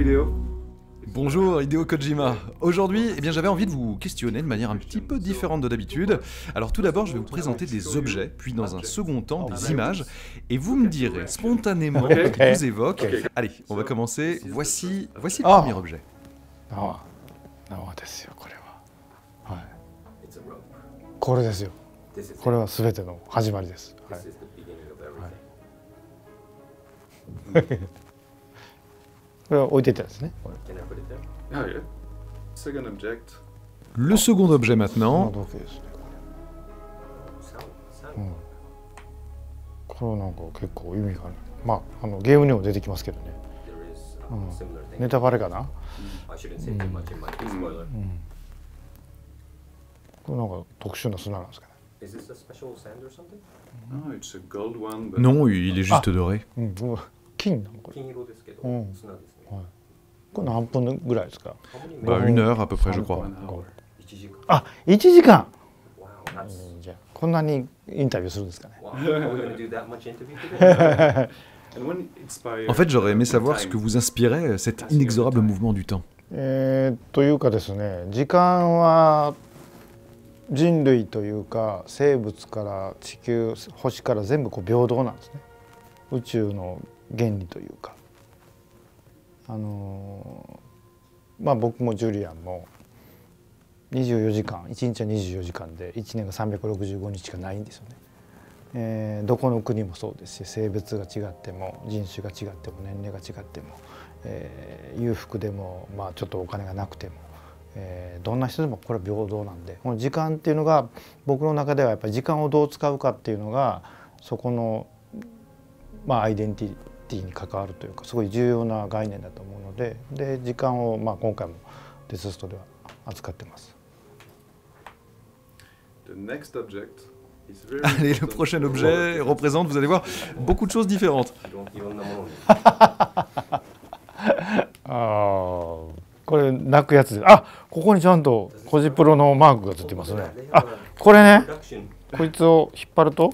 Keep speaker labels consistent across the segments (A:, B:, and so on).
A: Hideo.
B: Bonjour Hideo Kojima. Aujourd'hui, j'avais envie de vous questionner de manière un petit peu différente de d'habitude. Alors tout d'abord, je vais vous présenter des objets, puis dans un second temps, des images, et vous me direz spontanément ce qui vous évoque. Allez, on va commencer. Voici le premier objet.
C: 縄ですよ、これは。はい。これですよ。これはすべての始まりです。はい。これは置いていったんですね。
B: Le second objet maintenant.
C: これはなんか結構意味がある。まあゲームにも出てきますけどね。ネタバレかな。これなんか特殊な砂なんですかね。
B: Non, il est juste doré.
C: 金なのこれ。金色ですけど、砂ですね。これ何分ぐらいですか。
B: Bah, 1 heure à peu près, je crois.
C: あ、1時間。じゃあこんなにインタビューするんですかね。
B: En fait, j'aurais aimé savoir ce que vous inspirait cet inexorable mouvement du temps.
C: というかですね、時間は人類というか生物から地球、星から全部こう平等なんですね。宇宙の原理というか、まあ僕もジュリアンも24時間、1日は24時間で1年が365日しかないんですよね。どこの国もそうですし、性別が違っても人種が違っても年齢が違っても、裕福でも、まあ、ちょっとお金がなくても、どんな人でもこれは平等なんで、この時間っていうのが僕の中ではやっぱり時間をどう使うかっていうのがそこの、まあ、アイデンティティに関わるというかすごい重要な概念だと思うので、時間を、まあ、今回もデスストでは扱ってます。
B: Allez, le prochain objet représente, vous allez voir, beaucoup de choses différentes.
C: これ泣くやつです。あ、ここにちゃんとコジプロのマークがついてますね。あ、これね。こいつを引っ張ると、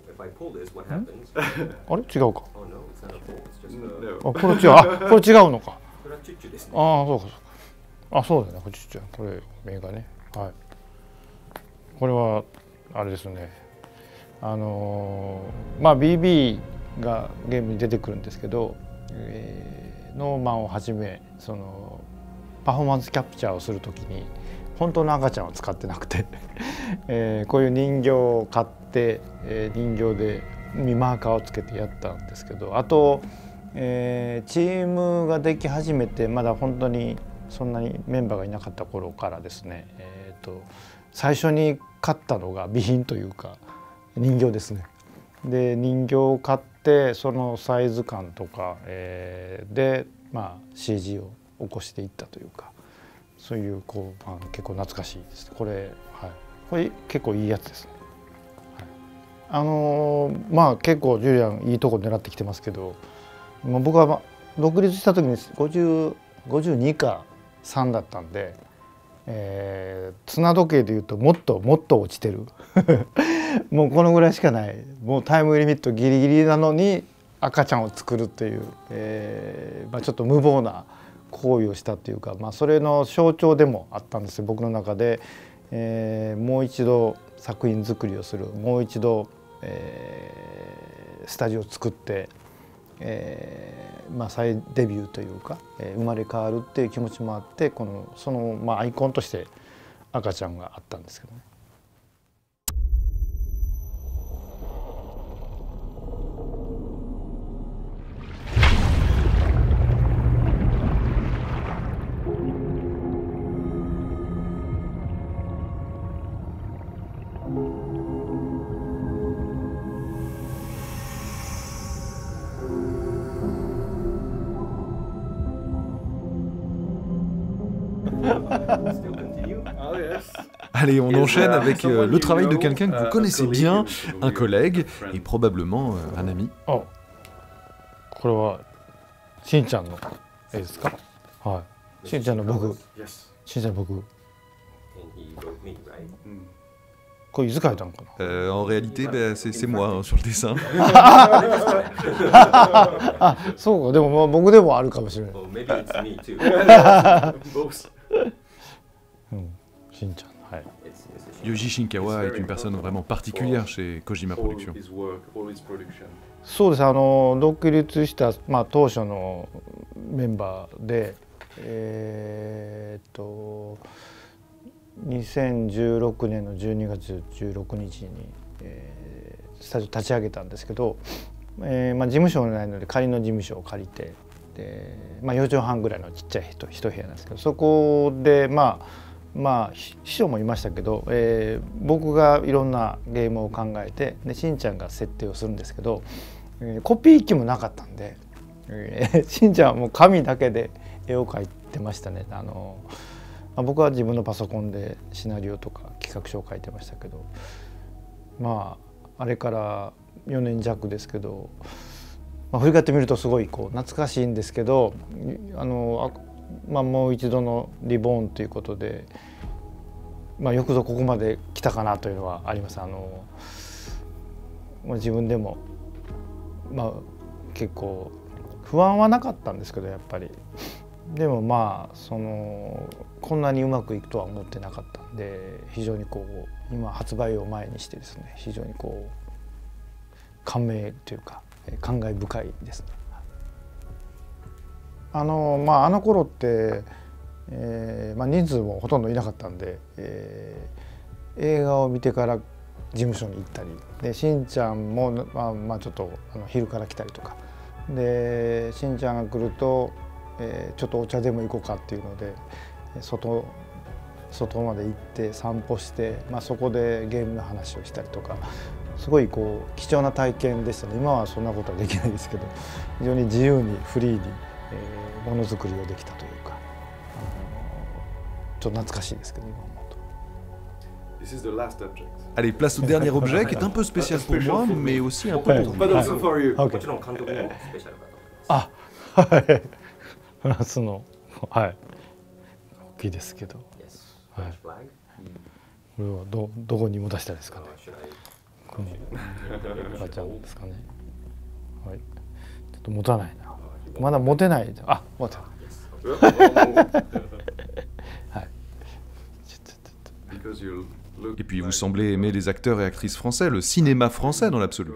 C: あれ違うか。あ、これ違う。あ、これ違うのか。ああ、そうかそうか。あ、そうだね。これちっちゃい。これ目がね。はい。これはあれですね。まあ BB がゲームに出てくるんですけど、ノーマンをはじめそのパフォーマンスキャプチャーをするときに本当の赤ちゃんを使ってなくてこういう人形を買って、人形でマーカーをつけてやったんですけど、あと、チームができ始めてまだ本当にそんなにメンバーがいなかった頃からですね、最初に買ったのが備品というか人形ですね。で人形を買ってそのサイズ感とか、で、まあ、CG を起こしていったというか、そういうこう結構懐かしいです。これ、はい、これ結構いいやつですね。はい、まあ結構ジュリアンいいとこ狙ってきてますけど、僕は、独立した時に52か3だったんで、綱時計でいうともっともっと落ちてるもうこのぐらいしかない、もうタイムリミットギリギリなのに赤ちゃんを作るっていう、まあ、ちょっと無謀な行為をしたっていうか、まあ、それの象徴でもあったんですよ、僕の中で。もう一度作品作りをする、もう一度、スタジオを作って、まあ、再デビューというか、生まれ変わるっていう気持ちもあって、その、まあ、アイコンとして赤ちゃんがあったんですけどね。
B: Allez, on enchaîne avec le travail de quelqu'un que vous connaissez bien, un collègue et probablement un ami.
C: あ、これはしんちゃんの絵ですか。はい。しんちゃんの僕。しんちゃんの僕。 これいつ描いたのかな。
B: En réalité, c'est moi hein, sur le dessin.
C: あ、そうか。でも僕でもあるかもしれない。
A: Maybe it's me too. Both.
C: しんちゃん。はい。
B: Yoji Shinkawa est une personne vraiment particulière chez Kojima Productions.
C: そうです。独立した、当初のメンバーで、2016年の12月16日に、スタジオ立ち上げたんですけど、事務所がないので仮の事務所を借りて、で、4畳半ぐらいのちっちゃい一部屋なんですけど、そこで秘書もいましたけど、僕がいろんなゲームを考えて、でしんちゃんが設定をするんですけど、コピー機もなかったんで、しんちゃんはもう紙だけで絵を描いてましたね。僕は自分のパソコンでシナリオとか企画書を書いてましたけど、あれから4年弱ですけど、振り返ってみるとすごい懐かしいんですけど、もう一度のリボーンということで、よくぞここまで来たかなというのはあります。自分でも結構不安はなかったんですけど、やっぱりでもこんなにうまくいくとは思ってなかったんで、非常に今発売を前にしてですね、非常に感銘というか感慨深いですね。あの頃って、人数もほとんどいなかったんで、映画を見てから事務所に行ったりで、しんちゃんもちょっと昼から来たりとかで、しんちゃんが来ると、ちょっとお茶でも行こうかっていうので外まで行って散歩して、そこでゲームの話をしたりとか、すごい貴重な体験でしたね。今はそんなことはできないですけど、非常に自由にフリーにものづくりをできたというか、ちょっと懐かしいですけど今思うと。
B: Allez, place au dernier objet qui est un peu spécial pour moi, mais aussi un peu pour vous.
A: もちろん監督にもスペシャルかと思います。
C: あ、はい。フランスの、はい。大きいですけど。はい。これはどこに持たせたらですかね。このガチャンですかね。はい。ちょっと持たないな。まだ持てない。あ、持てた。はい。
B: Et puis vous semblez aimer les acteurs et actrices français, le cinéma français dans l'absolu.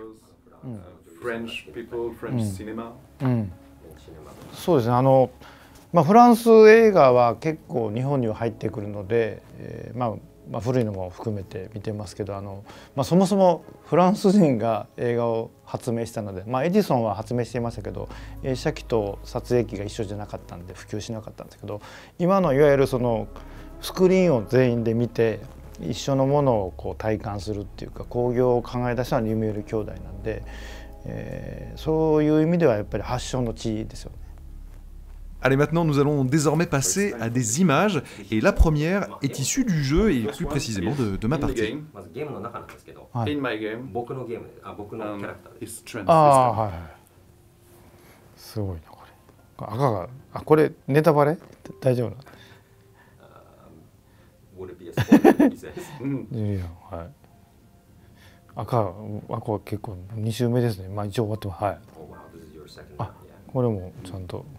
C: そうですね。フランス映画は結構日本には入ってくるので、古いのも含めて見てますけど、そもそもフランス人が映画を発明したので、エジソンは発明していましたけど、映写機と撮影機が一緒じゃなかったんで普及しなかったんですけど、今のいわゆるそのスクリーンを全員で見て一緒のものを体感するっていうか、興行を考え出したのはリュミエール兄弟なんで、そういう意味ではやっぱり発祥の地ですよね。
B: Allez, maintenant nous allons désormais passer à des images, et la première est issue du jeu et plus précisément de ma partie.
A: まずゲームの中なんですけど、僕のゲームで、僕のキャラクターです。
C: はい。すごいなこれ。赤が、これネタバレ？大丈夫なの
A: ？Would it be a spoiler? He says.
C: はい。赤は結構2周目ですね。一応終わってます。はい。
A: Oh wow, this is your second one. Yeah.
C: これもちゃんと。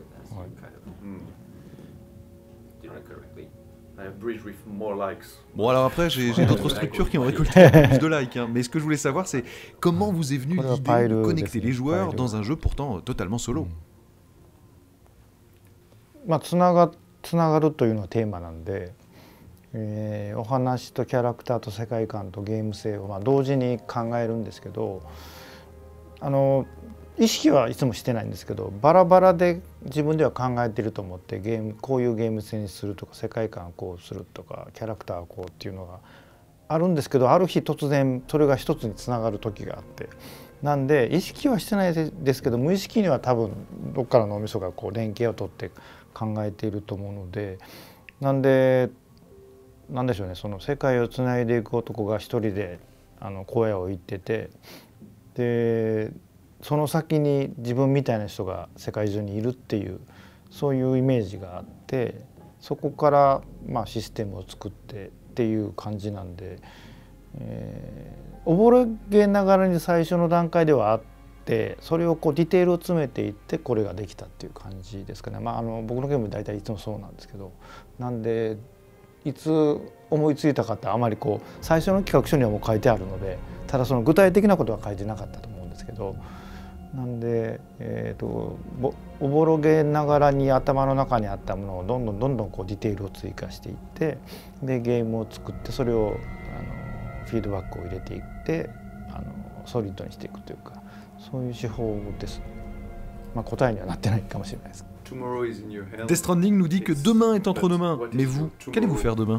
B: Bon, alors après, j'ai d'autres structures qui ont récolté plus de likes, hein. Mais ce que je voulais savoir, c'est comment vous est venue l'idée de connecter les joueurs dans un jeu pourtant totalement solo.
C: つながるというのはテーマなんで、お話とキャラクターと世界観とゲーム性を同時に考えるんですけど、意識はいつもしてないんですけど、バラバラで自分では考えてると思って、こういうゲーム性にするとか、世界観をこうするとか、キャラクターをこうっていうのがあるんですけど、ある日突然それが一つにつながる時があって、なんで意識はしてないですけど、無意識には多分どっからの脳みそが連携を取って考えていると思うので、なんでしょうね、その世界をつないでいく男が一人で荒野を行ってて、でその先に自分みたいな人が世界中にいるっていう、そういうイメージがあって、そこからシステムを作ってっていう感じなんで、 おぼろげながらに最初の段階ではあって、それをこうディテールを詰めていってこれができたっていう感じですかね。僕のゲーム大体いつもそうなんですけど、なんでいつ思いついたかってあまりこう最初の企画書にはもう書いてあるので、ただその具体的なことは書いてなかったと思うんですけど、なんで、おぼろげながらに頭の中にあったものをどんどんこうディテールを追加していって、でゲームを作って、それをフィードバックを入れていってソリッドにしていくというか、そういう手法です。答えにはなってないかもしれないです。
B: Death Stranding nous dit que demain est entre nos mains. Mais vous, qu'allez-vous faire demain?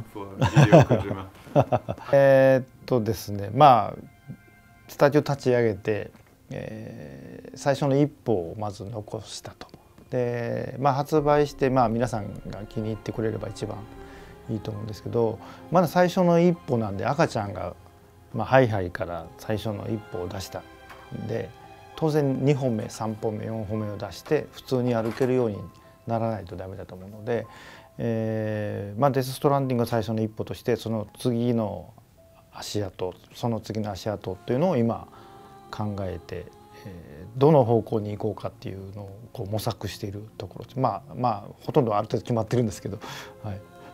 C: ですね、スタジオ立ち上げて、最初の一歩をまず残したと。で、発売して、皆さんが気に入ってくれれば一番いいと思うんですけど、まだ最初の一歩なんで、赤ちゃんが、ハイハイから最初の一歩を出したんで、当然2本目3本目4本目を出して普通に歩けるようにならないとダメだと思うので、デス・ストランディングが最初の一歩として、その次の足跡、その次の足跡っていうのを今考えて、どの方向に行こうかっていうのをこう模索しているところです。ほとんどある程度決まってるんですけど、はい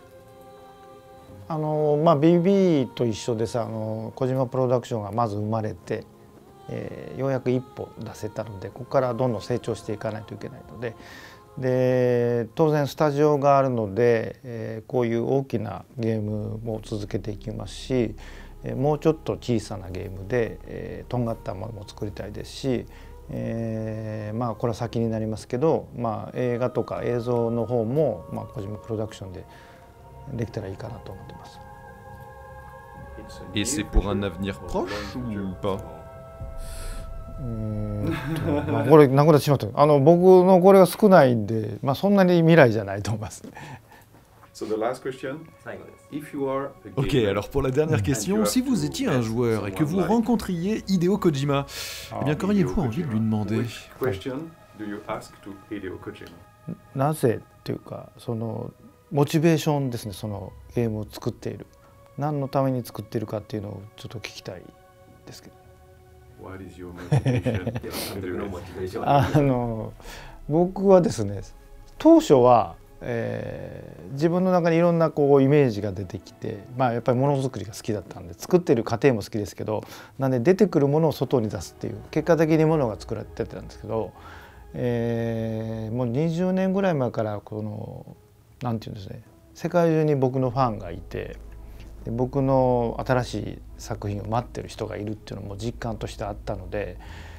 C: 。BB と一緒でさ、小島プロダクションがまず生まれて、ようやく一歩出せたので、ここからどんどん成長していかないといけないので、当然スタジオがあるので、こういう大きなゲームも続けていきますし、もうちょっと小さなゲームで、とんがったものも作りたいですし、これは先になりますけど、映画とか映像の方も、小島プロダクションでできたらいいかなと思ってます。
B: Et c'est pour un avenir proche ou pas?
C: これなくなってしまった。僕のこれが少ないんで、そんなに未来じゃないと思います。
A: So the last question. If you are a
B: Ok, alors pour la dernière question, si vous étiez un joueur et que vous rencontriez Hideo Kojima, eh bien qu'auriez-vous envie de lui demander?
A: Which question do you ask to Hideo Kojima?
C: なぜっていうか、そのモチベーションですね。そのゲームを作っている、何のために作っているかっていうのをちょっと聞きたいですけど。
A: What is your motivation?
C: 僕はですね、当初は、自分の中にいろんなこうイメージが出てきて、やっぱりものづくりが好きだったんで、作ってる過程も好きですけど、なんで出てくるものを外に出すっていう、結果的にものが作られてたんですけど、もう20年ぐらい前からなんていうんですね、世界中に僕のファンがいて、僕の新しい作品を待ってる人がいるっていうのも実感としてあったので、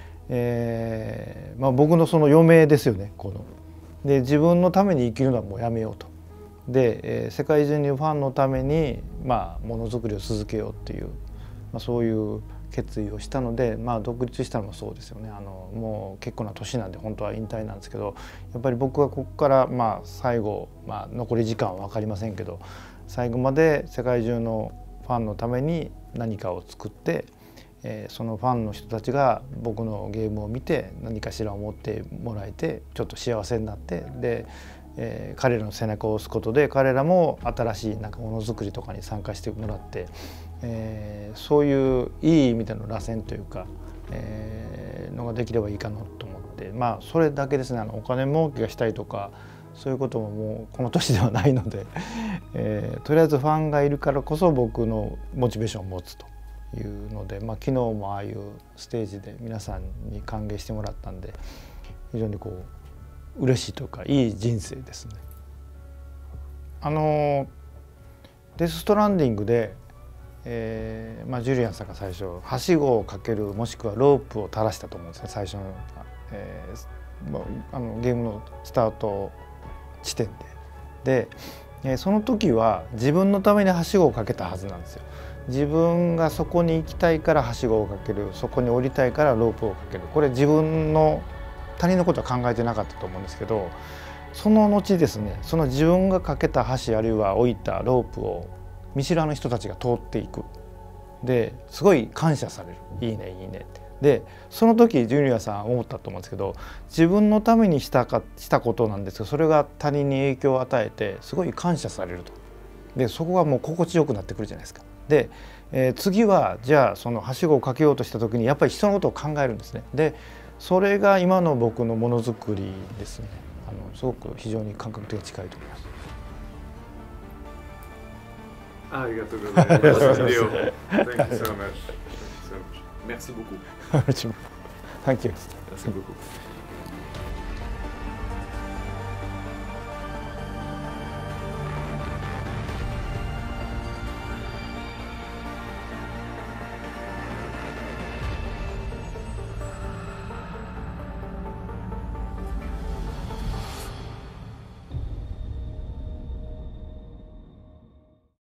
C: 僕のその余命ですよね。で自分のために生きるのはもうやめようと。で、世界中にファンのためにものづくりを続けようっていう、そういう決意をしたので、独立したのもそうですよね。もう結構な年なんで本当は引退なんですけど、やっぱり僕はここから最後、残り時間は分かりませんけど、最後まで世界中のファンのために何かを作って、そのファンの人たちが僕のゲームを見て何かしら思ってもらえて、ちょっと幸せになって、で、彼らの背中を押すことで彼らも新しいものづくりとかに参加してもらって、そういういい意味での螺旋というか、のができればいいかなと思って、それだけですね。お金儲けがしたいとかそういうことももうこの年ではないので、とりあえずファンがいるからこそ僕のモチベーションを持つというので、昨日もああいうステージで皆さんに歓迎してもらったんで、非常に嬉しいというかいい人生ですね。デス・ストランディングで、ジュリアンさんが最初はしごをかける、もしくはロープを垂らしたと思うんですね、最初の、ゲームのスタート地点で。その時は自分のためにはしごをかけたはずなんですよ。自分がそこに行きたいからはしごをかける、そこに降りたいからロープをかける、これ自分の他人のことは考えてなかったと思うんですけど、その後ですね、その自分がかけた橋あるいは置いたロープを見知らぬ人たちが通っていく。ですごい感謝される。いいねいいねって。でその時ジュニアさん思ったと思うんですけど、自分のためにしたことなんですけど、それが他人に影響を与えてすごい感謝されると。でそこがもう心地よくなってくるじゃないですか。 で、次はじゃあそのはしごをかけようとした時にやっぱり人のことを考えるんですね。でそれが今の僕のものづくりですね。すごく非常に感覚的に近いと思います。
A: ありがとうございます。Thank you so much. Merci beaucoup.
C: Thank you.
A: Merci beaucoup.